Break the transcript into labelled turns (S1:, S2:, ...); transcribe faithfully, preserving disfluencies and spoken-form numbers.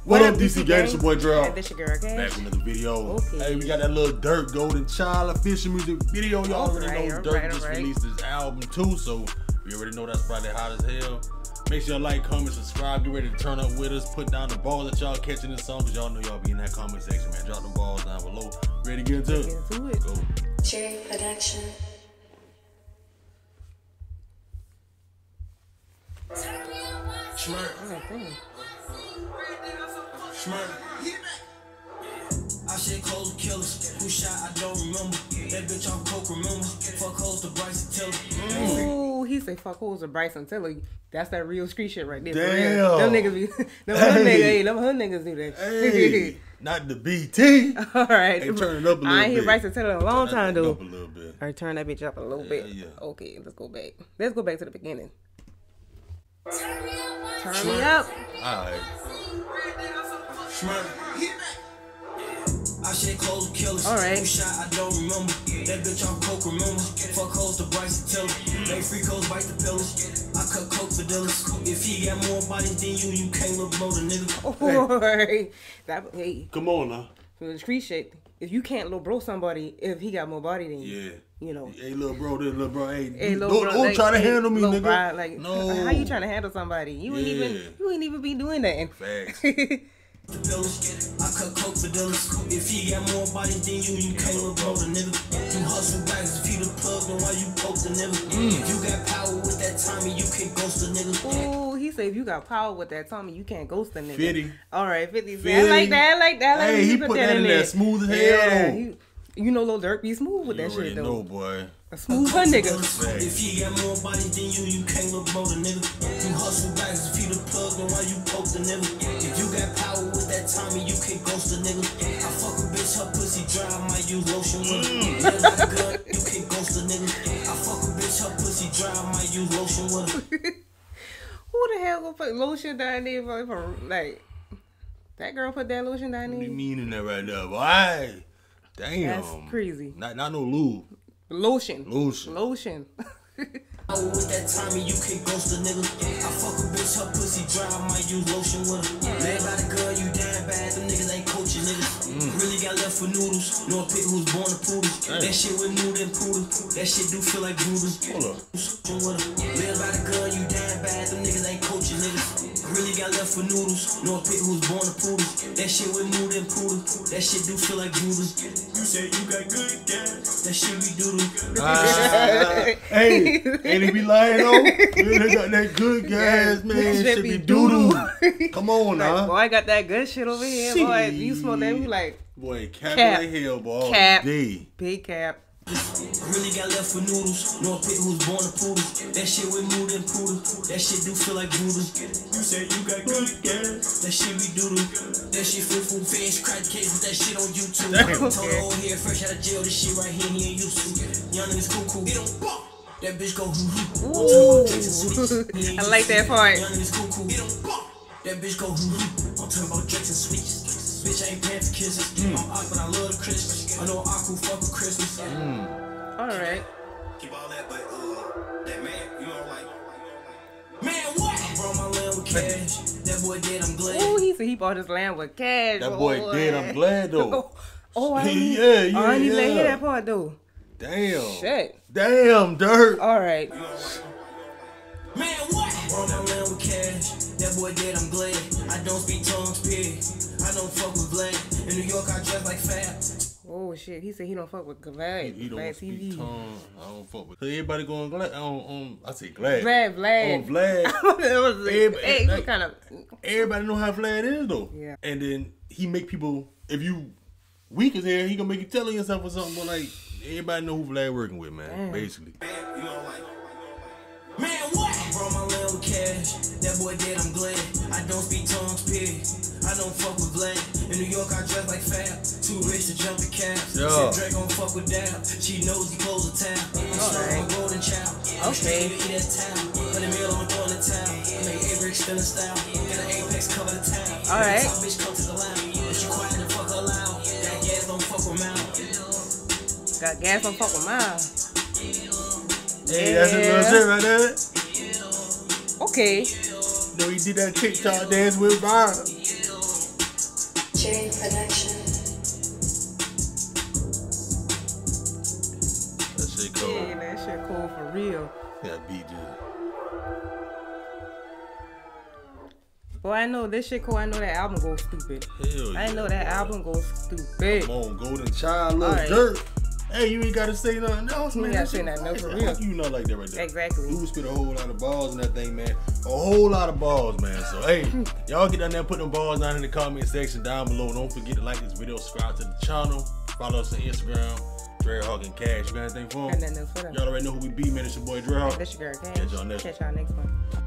S1: What, what up, D C Gang? It's your boy Dre.
S2: This your girl, okay?
S1: Back with another video.
S2: Okay.
S1: Hey, we got that little Durk Golden Child official music video. Y'all already
S2: right,
S1: know
S2: all
S1: Durk
S2: right,
S1: just
S2: right.
S1: released his album too, so we already know that's probably hot as hell. Make sure y'all like, comment, subscribe. Get ready to turn up with us. Put down the balls that y'all catching this song, because y'all know y'all be in that comment section, man. Drop the balls down below. Ready to get into it?
S2: Get into it.
S1: Go.
S3: Cherry Production.
S4: Schmirk.
S2: Oh, dang.
S4: Schmirk. I shit close killers. Who shot? I don't remember. That bitch off coke, remember? Fuck hoes to Bryson Tiller.
S2: Ooh, he say fuck hoes to Bryson Tiller. That's that real street shit right there.
S1: Damn.
S2: Them niggas be, them
S1: Hey.
S2: hood niggas, hey, them hood niggas do that.
S1: Hey, not the B T.
S2: All right.
S1: Hey, turn it up a little
S2: I ain't hear
S1: bit.
S2: Bryson Tiller in a long time,
S1: Turn it
S2: though.
S1: up a little bit.
S2: All right, turn that bitch up a little
S1: Yeah,
S2: bit.
S1: yeah.
S2: Okay, let's go back. Let's go back to the beginning.
S3: Turn me up.
S2: Turn me up.
S1: All right.
S4: Schmirk. I shit close killers.
S2: All right.
S4: Who shot? I don't remember. That bitch off coke, remember? Fuck hoes to Bryson Tiller. They free codes, bite the pillars. I cut coke for dealers. If he got more bodies than you, you can't look below the nigga.
S2: All right. That, hey,
S1: Come on now.
S2: for the street shit, if you can't little bro somebody if he got more body than you,
S1: Yeah.
S2: you know.
S1: Hey, little bro, this little bro. Hey,
S2: Hey,
S1: you-
S2: little
S1: don't,
S2: bro,
S1: don't
S2: like,
S1: try to
S2: hey,
S1: handle me,
S2: little
S1: nigga.
S2: bro, like,
S1: no.
S2: how you trying to handle somebody? You ain't
S1: Yeah.
S2: even, you ain't even be doing that.
S1: Facts.
S4: The pillars. I cut coke for dealers. If he got more bodies than you, you can't look below the nigga. You hustle bags if you the plug, then why you poke the nigga? If you got power with that timing, you can ghost the nigga.
S2: Ooh, he said if you got power with that Tommy, you can't ghost the nigga.
S1: fifty.
S2: All right, fifty.
S1: fifty.
S2: I like that. I like that. I like
S1: Hey,
S2: you
S1: he
S2: put
S1: put
S2: that,
S1: that in there
S2: there.
S1: smooth as hell,
S2: Yeah,
S1: though.
S2: he, you know, Lil Durk be smooth with
S1: You
S2: that
S1: already
S2: shit though.
S1: know, boy.
S2: A smooth hood nigga.
S1: Facts.
S4: If he got more bodies than you, you can't look below the nigga. You hustle bags if you the plug, then why you poke the nigga? If you got power with that timing, you can ghost the nigga. I fuck a bitch, her pussy dry, I might use lotion with her. Yeah, like good, you can ghost the nigga. I fuck a bitch, her pussy dry, I might use lotion with her.
S2: Who the hell gonna put lotion down there for, for like that girl put that lotion down
S1: What do you
S2: there?
S1: mean in that right there, boy? Damn.
S2: That's crazy.
S1: Not, not no lube.
S2: Lotion.
S1: Lotion.
S2: Lotion.
S4: Power with that timing, you can ghost a nigga. I fuck a bitch, her pussy dry, I might use lotion with her. Man, by the girl, you damn bad, them niggas ain't coaching niggas. Really got left for noodles, no pick who's born a poodle. That shit with noodle and poodle, that shit do feel like voodoo.
S1: Hold up.
S4: Live by the girl, you damn bad, them niggas ain't coaching niggas. Really got left for noodles, no pick who's born a poodle. That shit with noodle and poodle, that shit do feel like voodoo. You say you got good gas, that shit be doodle.
S1: Ah, hey, ain't he be lying though? Yeah, they got that good gas, man.
S2: That
S1: Shit be doo-doo. Come on,
S2: Like,
S1: now.
S2: boy, I got that good shit over here. Boy, you smoke that, you like
S1: Boy, cap,
S2: Cap.
S1: in the hell, boy. all
S2: cap,
S1: day.
S2: big cap.
S4: Really got left for noodles, no pick who's born a poodle. That shit with noodle and poodle, that shit do feel like voodoo. You say you got good gas, that shit be doodle. That shit fit for fish, crack case with that shit on YouTube.
S1: Damn.
S4: Told her old here fresh out of jail, this shit right here he ain't used to. Young niggas cool cool, he don't bump. That bitch go hoo hoo.
S2: Ooh, I like that part.
S4: Young niggas cool cool, he don't bump. That bitch go hoo hoo. I'm talking about drinks and sweets. Bitch ain't paying for kisses. I'm awkward, but I love the Christmas. I know awkward fuck with Christmas.
S2: All right.
S4: Keep all that, but uh, that man, you know, like, man, what? I brought my land with cash. That boy dead, I'm glad.
S2: Ooh, he said he bought his land with cash.
S1: That boy dead, I'm glad though.
S2: Oh, I didn't,
S1: Yeah, yeah,
S2: oh, I didn't even
S1: yeah.
S2: hear that part though.
S1: Damn.
S2: Shit.
S1: Damn, Durk.
S2: All right.
S4: Man, what? I brought my land with cash. That boy dead, I'm glad. I don't speak tongues, period. I don't fuck with Vlad. In New York, I dress like Fab.
S2: Oh shit, he said he don't fuck with Glad.
S1: He don't
S2: Glad
S1: speak
S2: T V.
S1: tongue. I don't fuck with. So everybody going glad. On, on, I say glad.
S2: Vlad, Vlad.
S1: On Vlad.
S2: That was like,
S1: Everybody-
S2: hey, what
S1: like-
S2: kind of?
S1: Everybody know how Vlad is though.
S2: Yeah.
S1: And then he make people. If you weak as hell, he gonna make you telling yourself or something. But like everybody know who Vlad working with, man.
S2: Damn.
S1: Basically.
S4: You know, like, man, what? I brought my land with cash. That boy dead, I'm glad. I don't speak tongues, period. I don't fuck with Vlad. In New York, I dress like Fab. Too rich to jump in cabs.
S1: Yeah.
S4: Said Drake gon' fuck with Dab. She knows he close the town. I'm strong, I'm golden child. I'm
S2: Okay.
S4: straight to eat that town. Put a meal on throwing the town. I made Avery extend the style. Got an Apex cover the town.
S2: All right.
S4: Top bitch come to the lounge. But she quiet and fuck her loud. That gas don't fuck with mouth.
S2: Got gas on fuck with mine.
S1: Hey, that's his little shit right there.
S2: Okay.
S1: You know he did that TikTok dance with Ryan.
S3: J Production.
S1: That shit cool.
S2: Yeah, that shit cool for real.
S1: Yeah, beat dude.
S2: Boy, I know this shit cool. I know that album goes stupid.
S1: Hell yeah.
S2: I know that
S1: boy.
S2: album goes stupid.
S1: Come on, Golden Child, Lil
S2: Alright.
S1: Dirt. Hey, you ain't gotta say nothing else,
S2: You
S1: man.
S2: ain't gotta
S1: That
S2: say
S1: shit
S2: nothing else,
S1: fire.
S2: for real.
S1: How you not like that right there?
S2: Exactly.
S1: Dude spit a whole lot of balls in that thing, man. A whole lot of balls, man. So, hey, y'all get down there and put them balls down in the comment section down below. Don't forget to like this video, subscribe to the channel, follow us on Instagram, Drehawk and Cash. You got anything for
S2: Got
S1: them?
S2: nothing else for them.
S1: Y'all already know who we be, man. It's your boy Drehawk.
S2: That's your girl, Cash.
S1: Catch y'all next
S2: Catch y'all next one.